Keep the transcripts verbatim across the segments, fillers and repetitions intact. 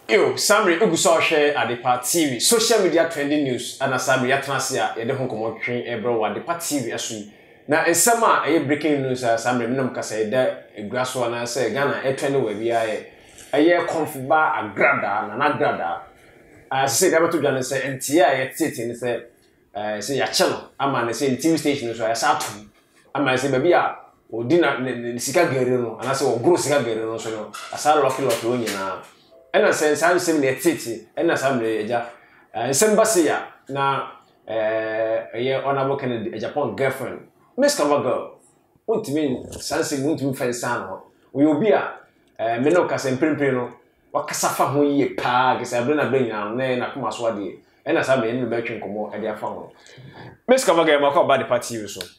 Yo, Samri uguso share Adepa T V, social media trending news, and Samri Atnasia, Yede Honkomo train ebro Adepa T V asu. Na ensema e breaking news Samri minum kasa eda egraso na say Ghana e trend we bia e eye konfuba agrada na na agrada. Ah say da beto dwane say entia ye tete ni say eh say ya chelo ama na say T V station so ya satu. Ama say baby a odi na sika gere no ana say ogro sika gere no so no asa lucky lucky onyina. Ena sense am sem ne tete ena sam le eja ensem basia na eh ye honorable Kennedy a Japan girlfriend Miss Cover girl want me sense want me fan san ho we obi a eh me no kasa mprempre no wakasa fa ho yie pa kasa bre na bre nya na na kuma so ade ena sam me be twen komo e dia fa ho Miss Cover girl ma ko ba the party so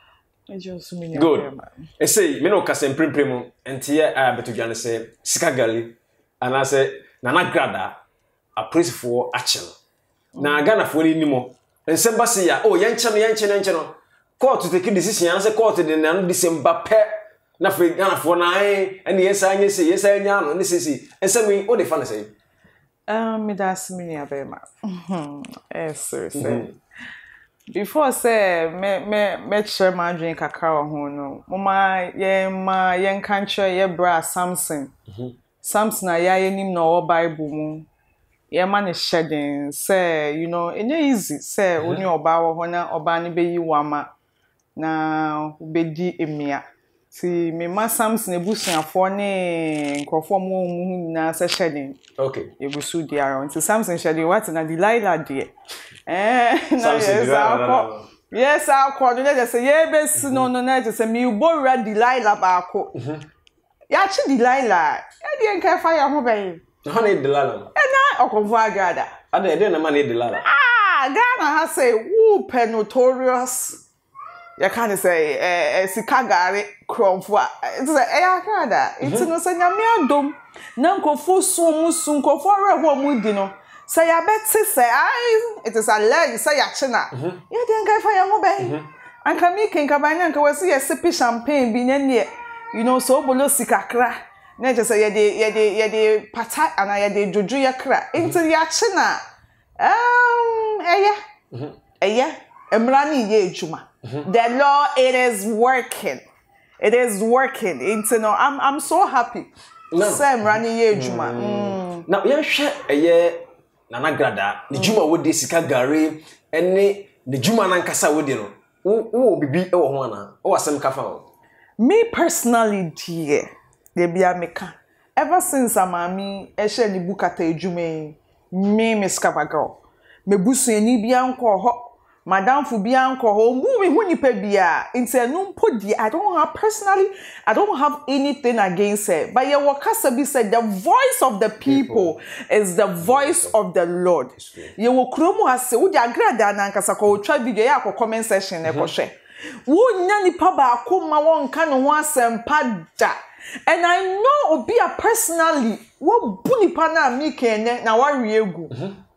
good e say me no kasa mprempre mo entie a beto dwane say sika gali and I say Nana Grada a priest for Achel. Na Ghana for any more. And somebody ya oh yanchen yanchen yanchen. Court to take a decision and say court in the December pet. Na for Ghana for nine and yes I say yes I know and this is and some we all the fun say. Um me that's me abema. Yes sir sir. Before say me me me share my drink kakao ho no. Mama ye ma yen kanche ye bra Samson. Samson ayaye nim no Bible mu ye man is shedding say you know it easy say oni oba wo ho na oba ne beyi wama na ubedi emia ti me ma Samson ebusuafo ne nkofo mo mu na say shedding okay ebusu di around ti Samson shedding what na Delilah de eh Samson Delilah yes akọ no dey say ye besi no no na say me ubora Delilah baako ya chi Delilah e dey nka fa ya ho ben ho na Delilah e na okonfo agada ada e dey na ma na Delilah ah Ghana ha say who pen notorious ya kan say eh sika gare kromfo it say e agada it no say nyame adom na nkofo so mu su nkofo reho mu di no say ya beti say ai it is alleged say ya chi na e dey nka fa ya ho ben anka mi kenka ban na nka wasi ya sipi champagne bi nyane you know so bolo sikakra na je say ye de ye de ye de pata ana ye de jojo ye kra into ya china um eya eya emra ni ye ejuma the law it is working it is working into no i'm i'm so happy say emra ni ye ejuma na ye hwe eye Nana Grada ni juma wo de sika gare ene ni juma na nkasa wo de no wo bibi e wo ho ana wo asem ka fa wo. Me personally, dear, they be a meka. Ever since I'm a me, I share the book at a jume, me, Miss Cover girl. Me busu any bianco ho, Madame Fubianco ho, moving when you pay beer. It's a no podi. I don't have personally, I don't have anything against her. But your Wakasabi said the voice of the people, people. is the voice of the Lord. You will Kromo has said, would you agree that Nankasako try video ya comment section, Ekoshe. Wo nya nipa ba akoma won ka no ho asempa da and I know obi a personally wo bu nipa na mi kenne na wari egu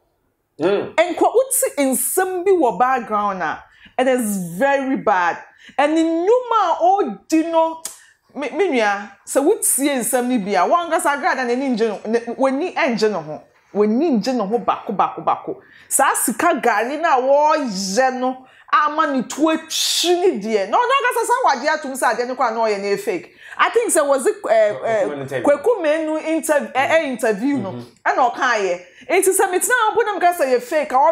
mm and kwa uti nsem bi wo background na it is very bad and nyuma o dino me nua se wutie nsem ni bia wan ga sagrada na ni nje woni enje no ho woni nje no ho bako bako bako sa sika gari na wo je no amani to a chini dear. No, no, that's a wadia to say, I didn't quite know any fake. I think there was a Kweku menu interview, interview, no, and okay. It's a summit now, put them because a fake or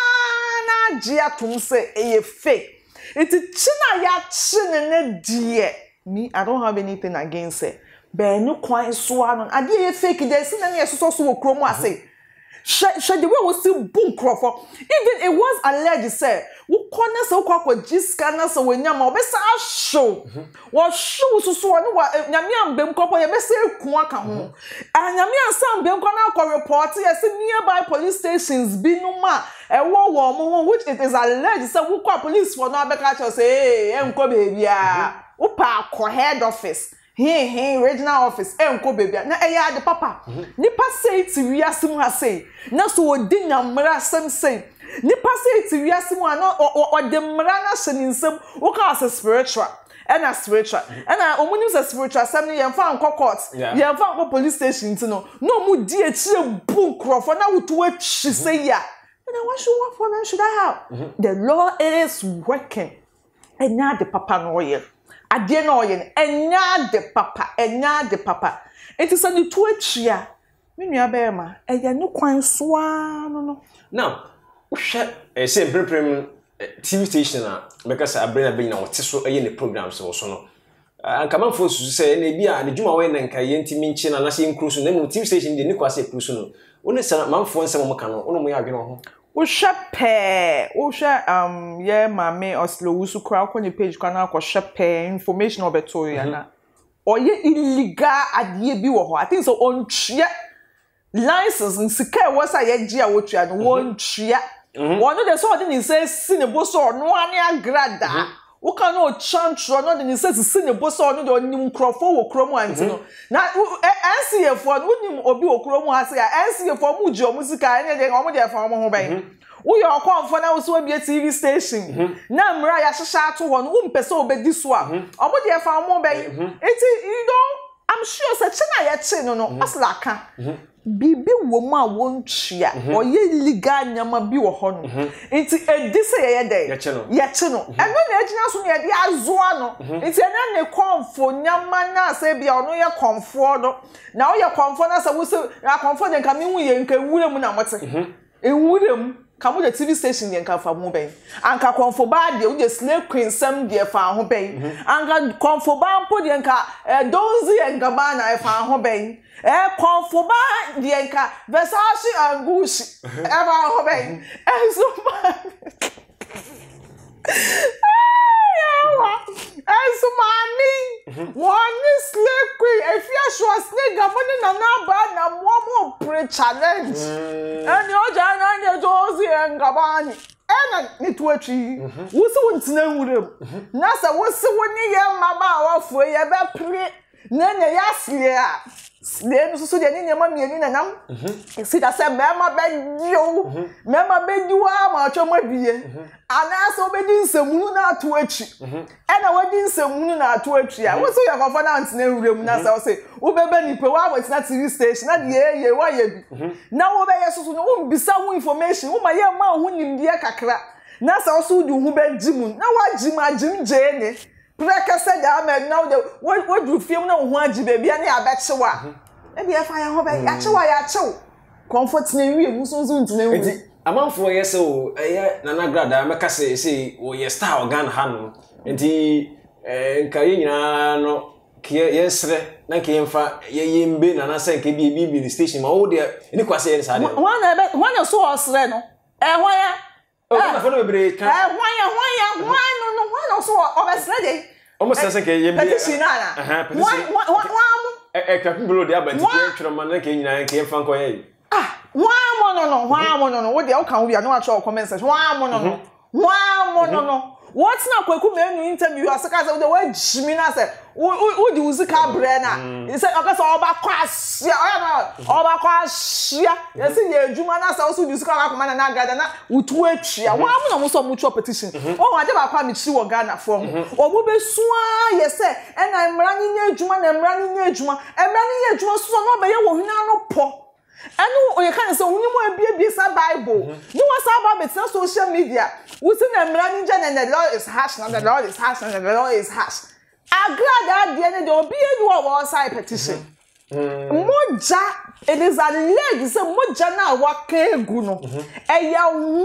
one Gia to say a fake. It's a china ya chin dear. Me, I don't have anything against it. But no quite swan. I did a fake, there's any so chromo, I say. She the way was still boom croffer. Even it was alleged say wo corner so kwa kwa jiskana so wenyama obesa show. Wo show so so no wa nyame ambem kopo ye besa eku aka ho. Anyame ansam bem kwa na kwa report yes nearby police stations bi no ma e wo wo mo which it is alleged say wo kwa police for no abeka cho say eh enko baby a wo pa ko head office. Hey, hey, regional office, enko baby. Na eya de papa. Nipa say ti wiasem ha say. Na so odi nyamra sem say. Nipa say ti wiasem ha no o de mra na hyeninsem wo ka as spiritual. and a spiritual and I omunim say spiritual assembly yem fa anko court yem fa anko police station nti no no mu di etire book crofo na wutu achi say ya and I want you what for men should I have mm-hmm. The law is working and now the papa no ye ade na oye enya de papa enya de papa it is an to achi a me nua be ma eye no kwan so a no no now uhwe e say prepare T V station a because abrena be na wote so eye ne programs wo so no anka manfo su say na bia ne dwuma we na nka ye ntimi nchi na na se nkru so na mu T V station de ne kwase kru so no woni se manfo nsem mo ka no wono mo ya adwene ho wo hwepe wo hwe um ye mame oslo wusu kra ko ne page kwa na ko hwepe information obeto ya na oye illegal adie bi wo ho I think so on twa license nsika wo sa ye gia wo twa no won twa one of the sort in say sinebo so no ane agrada wo kan no chantro no de say sinebo so no de onim krofo wo kromo anti no na N C A fo no nim obi wo kromo ase ya N C A fo mu ji omusika ene de omo de fa omo ho ben wo yo konfo na wo so bi T V station na mra ya hihya ato ho no wo mpese obedi so a omo de fa omo ben enti you know I'm sure say china ya che no no aslaka bibi wo ma won twia oye legal nyama bi wo ho no enti edi se ye dey ye che no ye che no eno na ejina so na ye dey azoa no enti ena ne konfo nyama na se bia ono ye konfo do na wo ye konfo na se wo se na konfo de nka mi hu ye nka wurem na mote ewurem kamu the T V station de nka fa mu ben anka konfo ba de wo de slave queen sam de fa ho ben anka konfo ba mpo de nka donzi enga ba na fa ho ben eh konfo ba de nka versace angushi e ba ho ben enso ma enso mami one slave queen if you sure snake gamoni na na ba na mo mo pre challenge and you ja na ne dozi enga ba ni ena ni tuachi wo se wontina nwurem na se wo se woni ye mama awafo ye be pre na na ya sile a sile no so de ni nyama mienu na nam si da se mema be dio mema be diwa ma atwa ma biye ana so be di nsamunu na ato achi ena wadi nsamunu na ato achi a wo so ya kwafa na antina nwurem na se wo se wo be be ni pe wa watina T V station na de ye ye wa ye bi na wo be ye so so no wo bisa wo information wo ma ye ma ho nimdie kakra na se wo so du hu be jimu na wa jima jim je ne preka se da ma na wo wo du film na ho agi be bia na ya be chewa e bia fa ya ho be ya chewa ya chew comfort na wi mu so so ntina wu amanfo ye se o eye nana grada meka se se o ye star organ ha no enti eh nka ye nyina no ke ye sre na ke yemfa ye yembe nana se nke bi bi bi station ma wo de ni kwase ye sa de wana be wana so osre no eh hwan ya o na fo no bebre kan eh hwan ya hwan ya hwan no no wana so obesre de omo se se ke yembe petition na aha petition hwan hwan eh eh ka kumbolo de abati ke twero ma na ke nyina ke yemfa nko ye ah hwan mo no no hwan mo no no wo de o kan wo bia no a cho comment section hwan mo no no hwan mo no no what's na kwaku menu interview asaka say the way jimi na say wo di uzika brena he say akasa oba kwasia oya na oba kwasia you see ye adwuma na say so di uzika akoma na na gada na utu atwia wa mu na mo so mu cho petition o wa de ba kwa mi chi wo Ghana from obu be suaa ye say e na mra ni nya adwuma na mra ni nya adwuma e mra ni nya adwuma so no be ye wo hina no po anu o ye kan say woni mo abie sa Bible ni wa sa ba betina social media we see na mra ni nya na the law is harsh na the law is harsh na the law is harsh agrada de ne de obi edu o side petition moja it is a leg say moja na waka egu no eya wu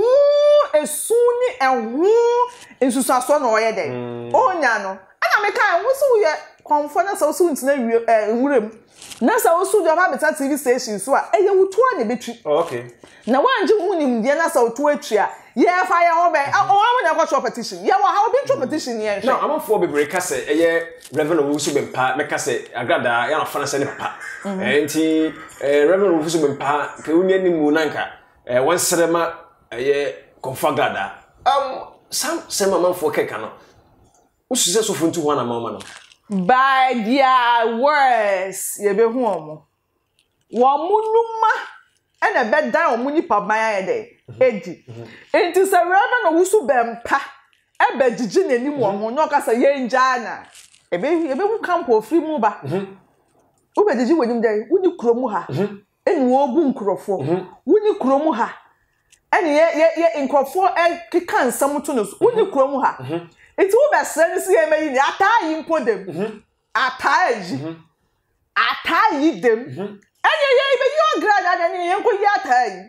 esuni ewu ensusu aso na oye de onya no ana me kan wo so ye konfona so so ntina nwurem na sa wo so de ba beta T V station so a eya wutu a ne betwi okay na wanje hunim de na sa wutu atwi a ye fa ye ho be o wa na kwa petition ye wa ha obi petition ye no amafo bebre ka se eye reverend wo so be mpa me ka se agrada ya na fa na se ne pa enti reverend wo so be mpa ke uni animu nanka eh won serema eye konfagrada um sam sem amafo keka no usuze so funtu ho na mama no by their words ye be hu omo wo munuma ena be dan omu nipa ban ya de edi enti se reverend wo so be mpa ebe jiji n'anim won no kasa ye njana ebe ebe hu camp ofri mu ba ube jiji wenim dai wuni kuromu ha eni wo bu nkrofo wuni kuromu ha eni ye ye nkrofo e keka nsam to no wuni kuromu ha enti wo be sere si ye meyi ni atayi mpodem atayi atayi dem eni ye ibe yo grada na ni ye nko yi atayi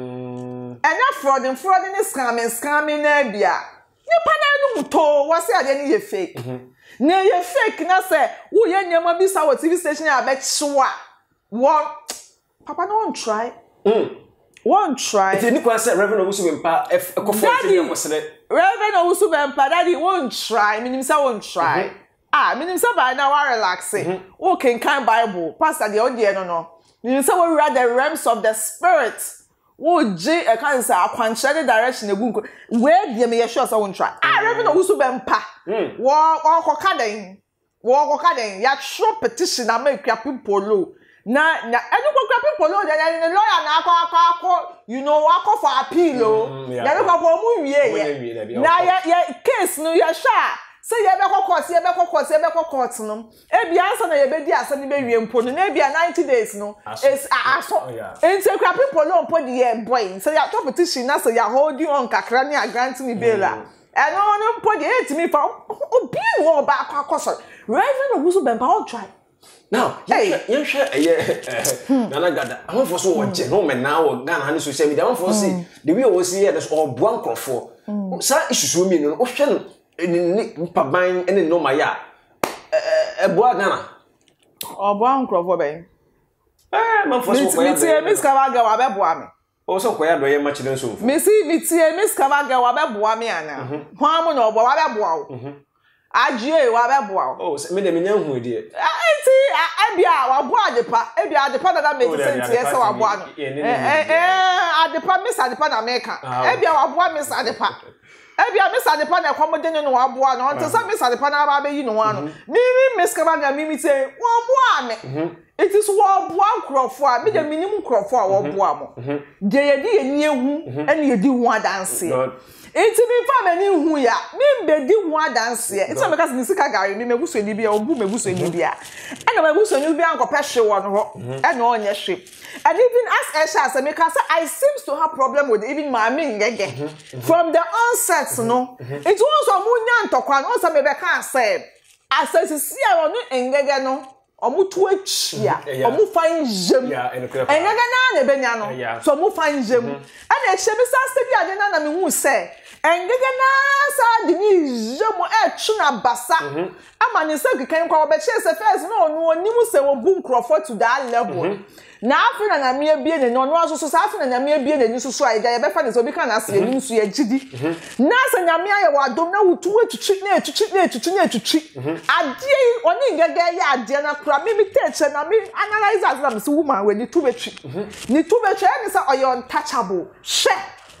enya fraud fraud ni scamming scamming na bia nipa na nu muto wase ade ni ye fake na ye fake na say wo ye nyama bi sa wo T V station ya be chiwa won papa no won try mm won try it ni kwa say Reverend Owusu Bempa e ko for T V kwesere Reverend Owusu Bempa daddy won try minim say won try ah minim say ba na wa relax wo ken kan Bible pastor de odie no no minim say we read the realms of the spirit wo je e kan say akwankyere direction egunko we die me ye sure say won try ah Reverend Owusu Bempa wo wo koka den wo koka den ya show petition na make people low na na enu ko people low dey na lawyer na akọ akọ akọ you know akọ for appeal o ya be ko mu wie ye na ya case no ya sha say ye be ko court ye be ko court ye be ko court no e bia answer na ye be di asa ni be wie mpo no na bia ninety days no is aso enti kwa people low mpo di ye boy say ya petition na say ya hold you on kakra ni grant ni bail and no no mpo di e me fa obi wo ba akọ akọ Reverend Owusu Bempa all try now hey yen hwe eh nana gada am for so wo je no me na wo Ghana han social media am for say the way wo see here that's all boan crofo sa isusu mi no wo hwe no ni paban ene no ma ya eh boa Ghana o boan crofo be eh man for so ko ya me miss Kavaga wa be boa me o so ko ya do ye ma chire so me see me tie miss Kavaga wa be boa me ana ho am no bo wa be boa wo ajie wa be boa oh me de me nya hu die enti abia wa boa adepa abia adepa da make sense yes wa boa no eh eh adepa miss adepa na meka abia wa boa miss adepa abia miss adepa na kwamode no wa boa no nti so miss adepa na ba be yi no ano mi mi miss Kavaga mi mi say wa boa me it is wa boa nkrofo a me de minim nkrofo a wa boa mo de ye di ye ni ehu ene ye di hu adanse enti mi fa mani hu ya mi mbedi hu adanse enti me ka se sika gari mi meguso ni bia obu meguso ni bia ena meguso ni bia nkopɛ hwe wo no ho ena onye hwe and even as Esha say me ka say I seems to have problem with even mami ngege from the onset no it was omunya ntokwa no say me be ka say asasisi a onu ngege no omu tu achia omu fan jem engege na na benya no so omu fan jem ana ehye bi sa se bi ade na na me hu se engege na sa de ni jem e twu na basa ama ni se kikan kwa obeche se first no onu onimu se wo bu nkrofo to that level na afina na me bie ne no no aso so sa afina na me bie ne ni so so a ya be fa ne so bi kan ase ni so ya gidi na sa nyame aye wa dom na wutu etuchi na etuchi na etuchi na etuchi ade oni ngege ya ade na kura me mi teche na me analyze as na me so woman we ni tu betwi ni tu betwi ni say oyo untouchable she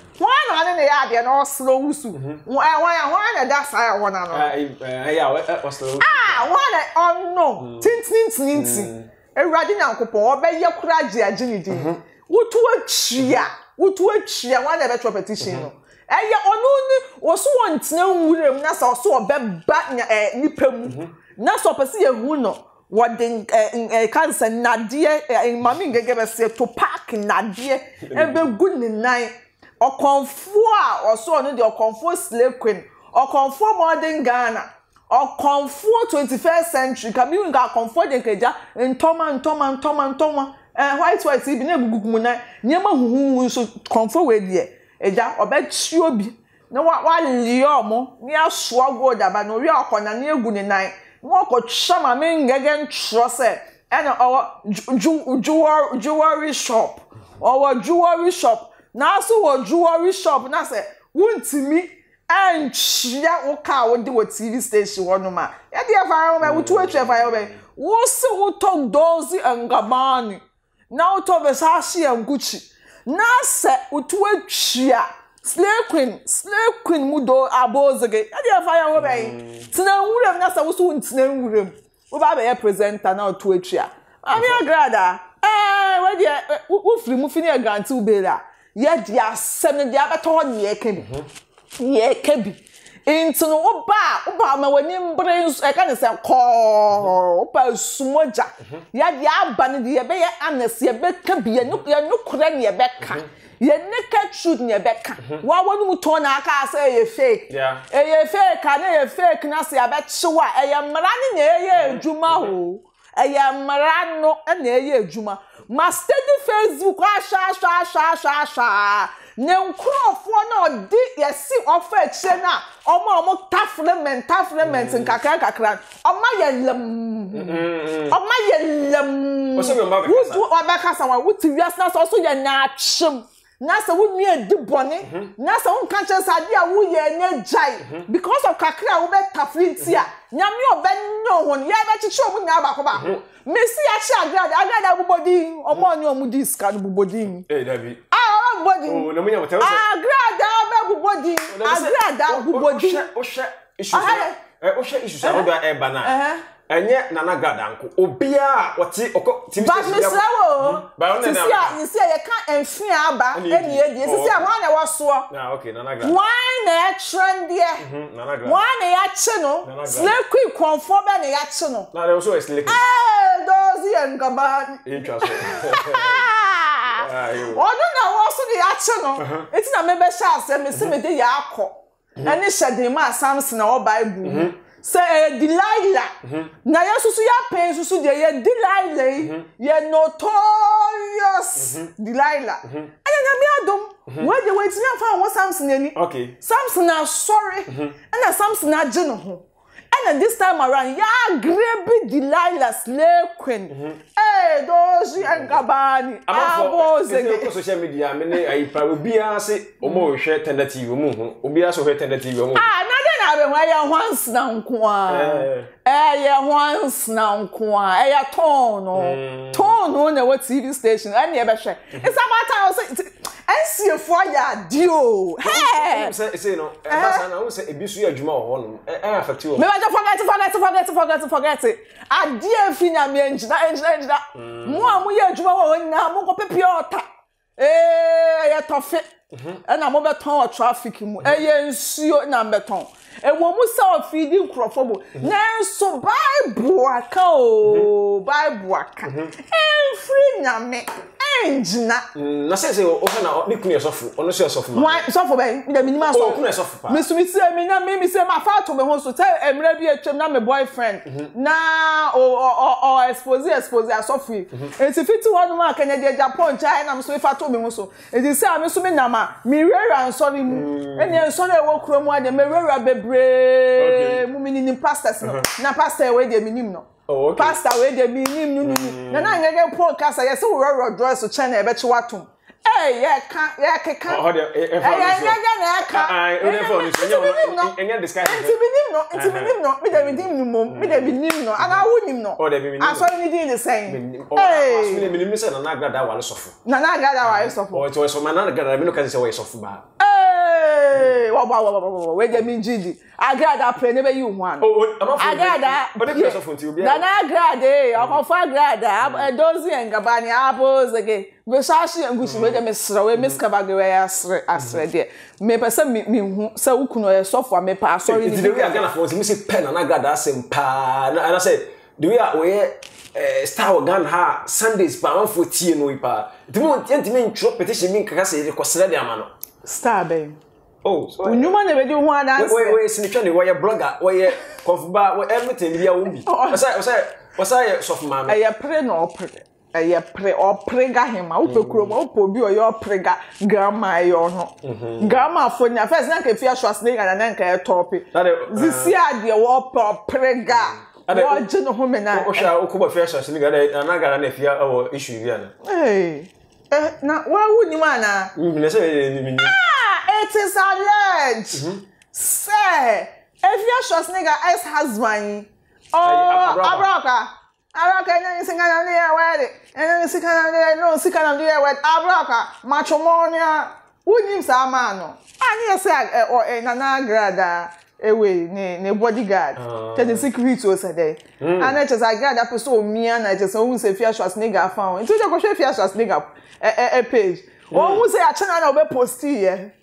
why na ne ya ade na oslo wusu why why why na that say wona no eh ya oslo ah why na oh no tintin tintin Ewurade Nyankopon obeye kura agi agi ni di wutu atria wutu atria wan na be competition no eye onu ni wo so wontina nwurem na so so obeba nipa mu na so pese ye hu no wo den cancer nade mami ngege be se to park nade ebe gu ni nan okonfo a oso onu de okonfo slave queen okonfo modern Ghana or comfort twenty-first century kami nga comfort de keja ntoma ntoma ntoma ntoma eh white white bi na egugugu na nyema huhu so comfort we die eja obechi obi na wa liyo mo ni aso gold aba no wi akona na egu ni nan wo ko chama me ngege ntro se ena owo jewelry jewelry shop owo jewelry shop na aso wo jewelry shop na se wuntimi and chia oka wo de wo T V station wono ma ya de afa ma wo tu atwa afa yo be wo se wo to dozi angabani na wo to be sa hye anguchi na se wo tu atwa slave queen slave queen mu do abozege ya de afa yo be tina nwurem na se wo so ntina nwurem wo ba be ya presenter na wo tu atwa ami agrada eh we de wo free mu fini grant wo be la ya de asem ne de abeto ne ye kan ye kebi into no oba oba ma wani mbre e ka ne se ko oba sumoja ya dia aba ne de be ye anes ye be ka bi ye no kura ne ye be ka ye naked truth ne be ka wa wonu mu to na aka say ye fake yeah e ye fake ka na ye fake na se ya be chiwa e ye mra ne ne ye adwuma ho e ye mra no e na ye adwuma ma steady Facebook a sha sha sha sha sha ne nkrofo na odi yesi ofa eche na omo omo taflement taflement nkakra kakra oma ye lem oma ye lem o se me mba be kasa wo ba kasa wa wuti wias na so ye na atwem na se wo nua di bone na se wo kan che sade a wo ye na jai because of kakra wo be taflinti a nyame obe nyo hon ye be chichi omu nya ba ko ba ho mesi a chi agrada agrada bubodi omo ni omu di ska no bubodi eh dabi ah bubodi oh na munya motel agrada be bubodi agrada bubodi o she issue eh o she issue sa do e bana enye nana gadanko obia wati oko timi station ya ba wo sisi a sisi ye kan enfin aba eni edi sisi a wan na waso ah okay nana gadanko wan na trend ye nana gadanko wan na ya che no slekui konfo be na ya che no na there so slekui eh dozi en gaba interesting ayo odo na waso de ya che no eti na me be sha ase me se me de ya akọ eni shede ma Samson na o Bible say Delilah na yesusu ya pen susu de ye Delilah ye notorious Delilah anya na mi adom we de we tin afa won Samson ani okay Samson na sorry and Samson na je no ho and this time around ya grab Delilah slay queen eh doji and gabani abo zege social media me ne ai pa obia se omo hwe tentative omo hu obia so hwe tentative omo ah na de na be hwa ya once na nko a eh ya once na nko a eh ya ton no ton no na what T V station and ye be hwe it's about time ensefo ya dio hey say say no e ba sa na wo say ebisu ya adwuma wo no e affect you me ba forget forget forget forget forget adie finya me enjina enjina enjina mo a mo ya adwuma wo na mo ko pepe ota eh ya tofe e na mo be ton o traffic mu e ye nsuo na be ton e wo mu sa feeding crofo na so Bible aka o Bible aka en free nyame enjina na say say o fe na ni kunu yesofu ono se yesofu ma why sofo be me minima so o kunu yesofu pa me sumi se me na me me se ma fa to me ho so tell emre bi etwem na me boyfriend na o o o expose expose asofu enti fiti wonu ma kanya de Japan chai na me so fa to me ho so enti se a me so me na ma me rera nsori mu eni nsori e wo kuro mu ade me rera bebre mu minini pastors no na pastor we de minim no oh okay pastor we de minim no no na na ngege podcast ya se wo rera dress so channel e be chi watum eh ye ka ye keka oh de e fa no na ka ah e de for no enya disguise enti minim no enti minim no me de minim no mom me de minim no ana wo nim no oh de minim asori ni din the same eh asori minim se na na agrada wale sofo na na agrada wale sofo oh to so man na agrada me no kan se we sofo ba eh wa wa wa wa we de mi jidi agrada pre ne be yi hu an oh amafo agrada but the sofo nti obi na na agrada eh akofo agrada dozi engabani abo zege we shashi ngushi we de me sra we miskabage we asre asre de me pese me hu se ukuno ye sofo me pa sorry the way agana for me say pen na agrada asem pa and I say the way we eh star organ ha Sundays pa one for tie no pa ntimi ntimi ntro petition mi kaka say ko sra de amano star be oh so unyuma na be di hu adanse we we sinitwa ne we blogger we konfuba everything bia wo bi o say o say o say soft man e ye pre no pre e ye pre o prega hima wo pekuro mo po bi o ye prega grandma yo no grandma fo nya first na ka fia Schwarzenegger na na nka e topi zisi ade wo prega wo je no home na o sha o ko ba fia Schwarzenegger na na gara na fia o issue bia na eh eh na wa wu ni ma na mi na say ni mi it is alleged mm-hmm. Say if your Schwarzenegger ex-husband oh abraka abraka na singa na dey wed and singa na dey no singa na dey wed abraka matrimonia unim sa ma no ani say or na na grada ewe ne ne bodyguard the secret o say dey and it is agrada person o mia na it is who say fear Schwarzenegger found into the go share fear Schwarzenegger e page o who say a channel na be post here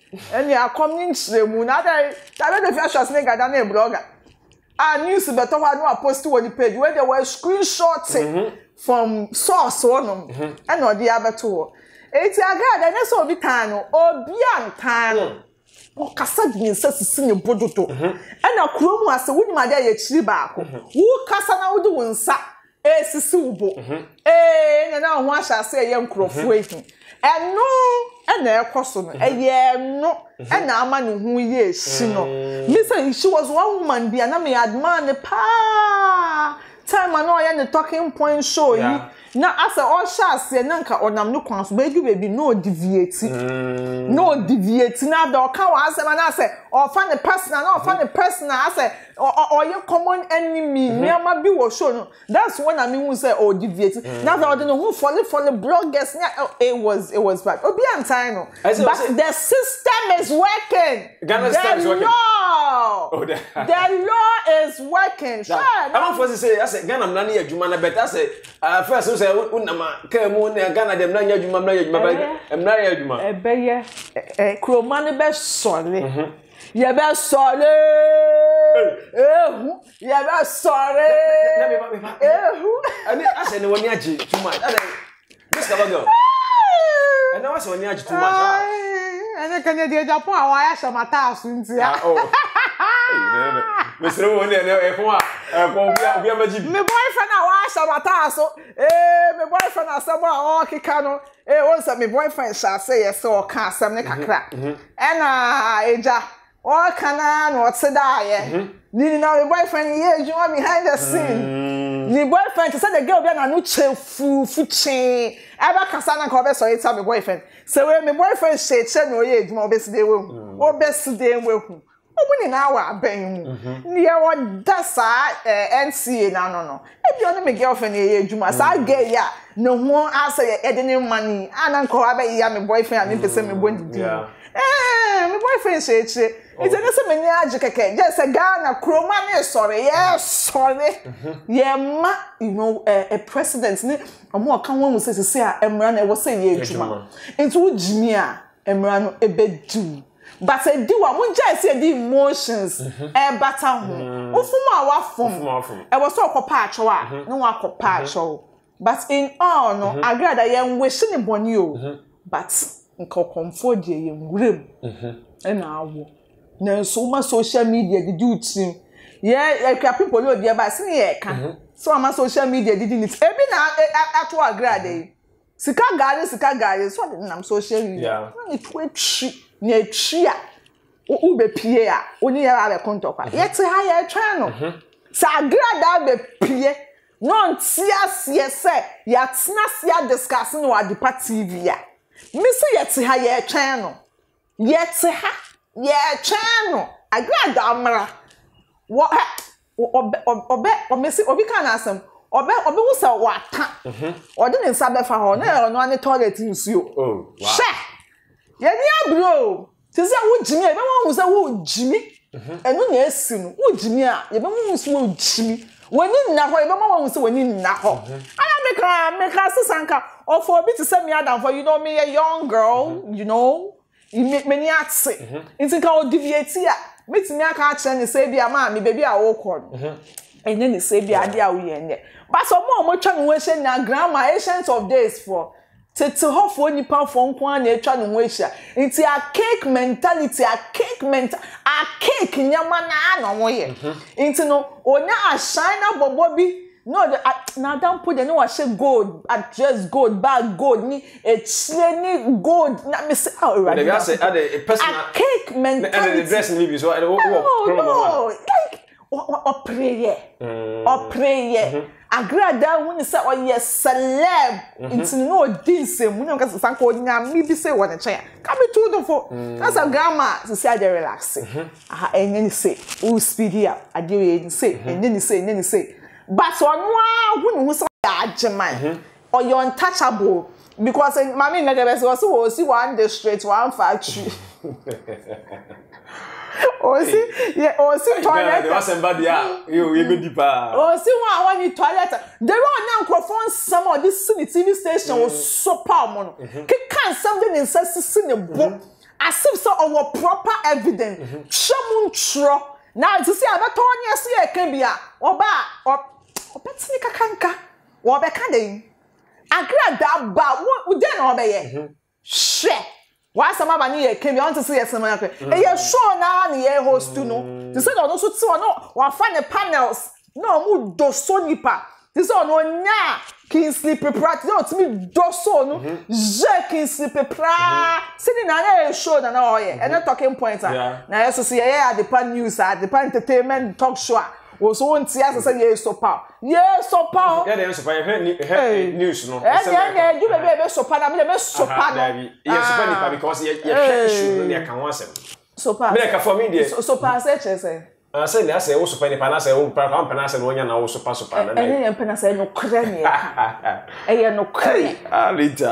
And ya come in mu na that that the first was nigga than a blogger. Ah news better one no post on the page where they were screenshots from source one and or the other two. Eti aga da na so obi tan no obi antan o kasa di nsa sisi ne bododo e na kurom ase wunim ade ya chiri baako wo kasa na wo de wonsa e sisi ubo eh na na ho ahya ase ye nkrofo ehi eno e na ekoso no e ye no e na ama ne hu ye ehyi no me say she was one woman bia na me admire ne pa time I know ya the talking point show yi na asa all shots ye nanka onam no kwan so bedu baby no deviate no deviate na do ka wa asa na say or fan the personal no fan the personal asa or your common enemy me ma bi wo show no that's when I mean we say oh deviate na that no who follow follow bloggers it was it was bad obi antan no but the system is working Ghana system is working law. Oh, the, the law is working sure I'm for say I say Ghana na na adwuma na better say first say unama ka mu na Ghana dem na nya adwuma na adwuma ba em na ya adwuma e be ye eh kroma ne be sole ye be sole ehu ye be sole na me ba me ba ehu ani ase ne woni agi too much ade this ka go and now ase woni agi too much ene kanye de Japan awa ya shamata asu ntia Mister Woni e fun a e ko obi amaji me boyfriend awa shamata asu eh me boyfriend asemo a o kika no eh won say me boyfriend sha say yes o ka asem ne kakra ena eja o kana no tseda ye ni na me boyfriend ye ejuma behind the scene ni boyfriend say the girl be na no chefu fuchi aba kasa na ko be so ita me boyfriend say we me boyfriend say che no ye ejuma obeside we hu obeside we hu obuni na wa aben mu ni e wo dasa N C A na no no e bi ono me girlfriend ye ejuma sa gay ya no ho asa ye de ne money ana nko abe ya me boyfriend ani pese me bondidi eh me boyfriend say che it's a say me ni age keke just say Ghana kroma ne sorry yes sorry ye ma you know a president ni omo kan won say say a emra na e wo say ye ejuma into ujimi a emra no ebedu but I do want just say the emotions e bata ho ofum a wafom e was so kopa acho a no wa kopa acho but in all no agrada ye wish ne boni o but nko comfort ye ye wurem e na awo na so ma social media did you team yeah e people no dey ba sin ye ka so ma social media did it e bi na ato agrada sika gari sika gari so na social media na ni twetri na etri a u be pie a oni ya ba kontokwa yete ha ya twa no sa agrada be pie no ntia se se ya tena se ya discuss no Adepa T V a mi se yete ha ya twa no yete ha ya twa no agrada amra wo obe obe obe se obi kan asem obe obe wo se wata ode ne nsa be fa ho na no ane toilet nsuo oh wow she ye ni abro ti se wo jimi e be wo se wo jimi enu na esi no wo jimi a ye be wo se wo jimi woni nna ho ye be wo se woni nna ho ana me ka me ka sisanka of obi ti se me adam for you know me a young girl you know you make me atse nti ka o deviate a metimi aka ache ne se bia ma me baby a wo ko no ene ne se bia ade a wo ye ne but so mo mo twa no we hye na grandma ancient of days for tete ho fo nipa fo nko a na etwa no we hye nti a cake mentality a cake mental a cake nyama na na wo ye nti no onya a shine na bobo bi no na dan put the no wa she gold address gold bag gold ni e chire ni gold na me say oh right they say a personal a cake mentality and the dress ni bi so wo no like o prayer o prayer agrada when say oh yes celeb into no dinse mu no ka san ko nya mi bi say won che ka be to do for that's a grandma to say dey relax ah enye ni say o speedy up ade we say enye ni say enye ni say but onu a hu ni hu say ajeman or you untouchable because mama na dey be so so see one day straight one factory o si ye o si toilet there was somebody you you be deeper o si one one ni toilet there were na microphone some of this city T V station was so power mono ke kan something in sesi ne bo as if so our proper evidence shamun tro na to see abeto onye so ye kan bia oba obetini kakanka wo be kan den agrada ba wo de na obeye hwe wa sama ba ni ye kan bia on to see ye sama yakwe e ye show na na ye host no to say no so ti no wa fa ne panels no mu do so nipa to say no nya Kingsley Pepra, no, to me, doso, no, je Kingsley Pepra, sitting on a show, and all, and a talking point. Now, I also see, yeah, the pan news, the pan entertainment talk show was one theater, say, yes, so power. Yes, so power. Yeah, there's a news, no, yeah, you may be so power, I mean, so power. Yes, because you can once. So power, for me, so power, say, I say, I say, also penny panas, I will perform panas and one, and also pass upon and then panas, no cranny. I no cranny. Ah,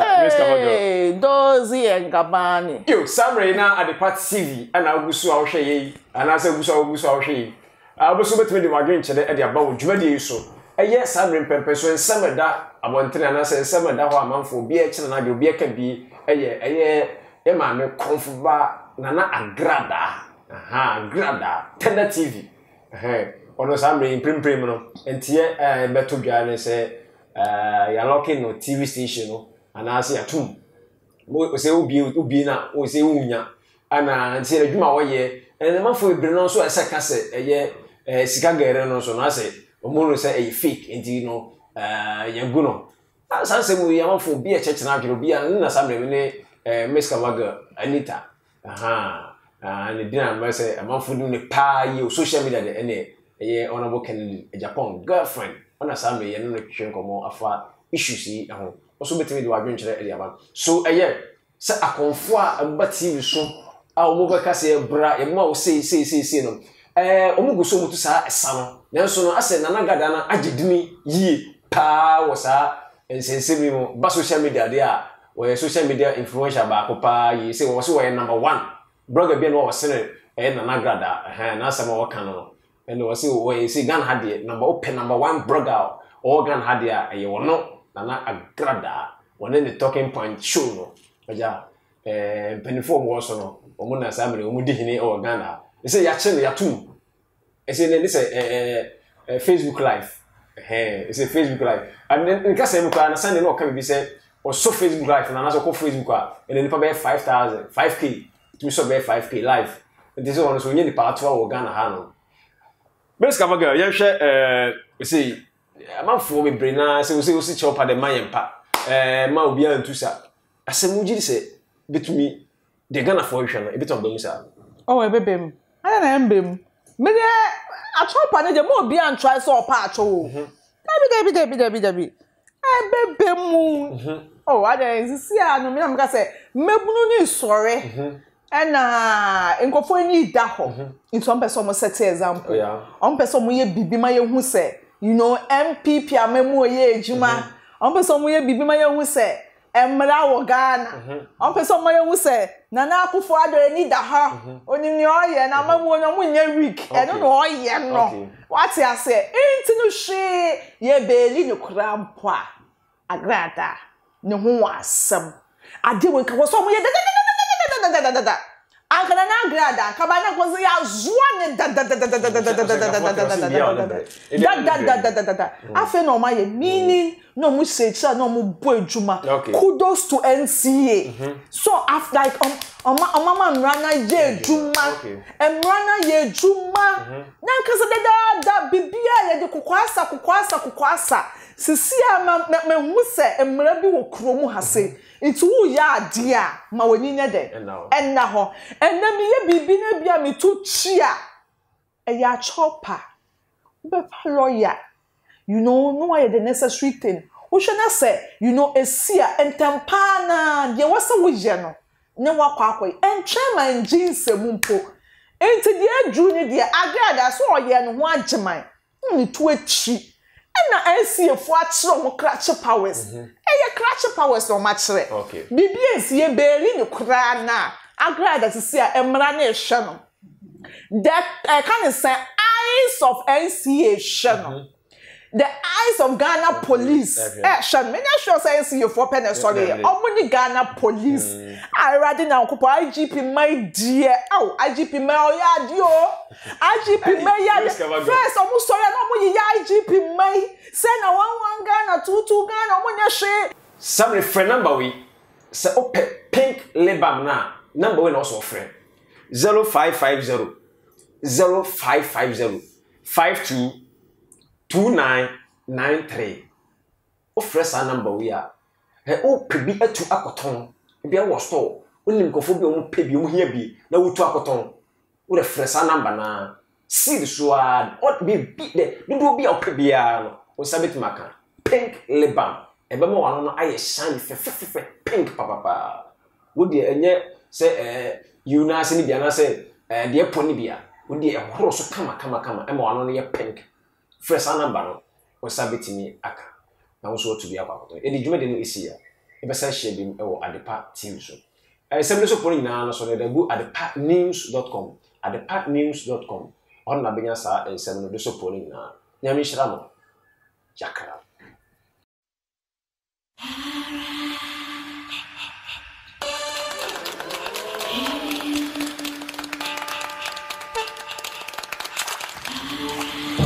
Lita, Dozy and Gabani. You, Samray now at the part C V, and I will so our shay, and I said, so we saw shay. I was so between the margin at the above, Judy so. A yes, I'm in Pempers when summer that I want to answer summer that one month for beer, and I will be a can be a year, a year, a man, comfort, Nana, and grada. Aha, grada, tender T V. Eh, ono samre imprim prim no. Entie eh beto bia ne se eh ya locking no T V station no. Ana ase atum. Mo se obi obi na o se unya. Ana ntie adwuma wo ye. En ma fo ebre no so ese ka se eye eh sika gere no so na se omo no se eye fake enti no eh yagu no. Sanse mu ya ma fo bi e church na adwuro bia na samre me ne eh Miss Kavaga Anita. Aha. And the dinner, I say, I'm for doing the pie, social media, and a honorable Kennedy, a Japan girlfriend, on a Sunday, and no chunk more afar issues. Also, between the adventure at the so a year, set a confoy and but see you soon. Our mobile cassette, bra, a mouse say, say, say, say, no. Eh, Omugo so to say a son. Nelson, I said, Nanagadana, I did me, ye, pa was her, and sensible, but social media, there, where social media influential about papa, ye say, was where number one. Brother Ben was saying, and an agrada, and as some more canon. And was see where you see gun had it, number open number one brother, or gun had it, and you will not, Nana agrada, when in the talking point, sure, no. But yeah, eh, penny form was no, or Mona Sammy, or Mudihini or Ghana. They say, actually, you are two. I say, this is a Facebook Live. Hey, it's a Facebook Live. And then in case I'm understanding, no, can be said, or so Facebook Live, and another call Facebook, and then probably five thousand, five K. To so be five K live. This is one so you the part two or Ghana Hano. Miss Kavaga, you share uh we see a man for me brain na say we say we see chop at the man pa. Eh ma obi an tusa. Asemuji say betumi the Ghana for you a bit of them sir. Oh e bebem. Ana na embem. Me de a chop na je mo obi an try so pa acho. Dabi dabi dabi dabi dabi. E bebem. Oh, I dey see anu me na me ka say mebunu ni sore. And uh, in Kofoni Daho, in some person set example. On person we bibi my who say, you know, M P P a memo ye juma. On person we bibi my who say, Emra or Ghana. On person my who say, Nana Kufuado any daha, only in your year, and I'm a one win week. I don't know ye no. What's I say? Ain't no she ye belly no crampa. A grata, no one some. I did with was some da da da da. Anka na grada, kabana kozi ya zwane da da da da da da da da da da da da da da da. Afe no ma ye meaning no mu secha no mu bo adwuma. Kudos to N C A. So after like um um mama mrana ye adwuma. Emrana ye adwuma. Na nkasa da da da bibia ye de kokwasa kokwasa kokwasa. Sisi ama me hu se emra bi wo kromu hase. It's who ya dear, ma wani ne de. And na ho. And na me ye bibi na bia me to chia. E ya chopper. Be lawyer. You know, no why the necessary thing. Wo shana say, you know, e sia entempa na de wasa wo je no. Ne wa kwa kwa. Entwe man jeans mumpo. Enti de adru ne de agrada so oye no ho ageman. Ni to achi. Na N C A for achiro mo clutch powers. Eh ye clutch powers no machire. Okay. Bibi ensi ye beli ni kura na. Agrada to see emra na ehwe no. That I can say eyes of N C A hwe no. the eyes of Ghana police. Eh, Shan, many sure say see you for pen sorry. Omuni Ghana police. I rather now kupo I G P my dear. Oh, I G P my oh yeah dio. I G P my yeah. First, omu sorry no omu ya I G P my. Say na one one Ghana, two two Ghana, omu nya she. Some refer number we. Say ope pink lebam na number we also friend. Zero five five zero zero five five zero five two two nine nine three. O fresh number we are. He o pe bi atu akoton. Bi a wo store. Onim kofo bi o mo pe bi o mo hia bi na wo tu akoton. O the fresh number na. See the sword. O bi bi de. Bi do bi o pe bi a no. O sabit maka. Pink lebam. E be mo wano no aye shine fe fe fe pink papa pa. Wo de enye say eh you na se ni bia na say eh de poni bia. Wo de e horo so kama kama kama. E mo wano no ye pink. Fresh number no. O sabit ni aka. Na wo so to bia kwakoto. E di dwuma de no isi ya. E be say share bim e wo Adepa T V so. Eh sem so poni na no so de go adepa news dot com. adepa news dot com. On na benya sa eh sem no de so poni na. Nyame hira mo. Jakara. Yeah.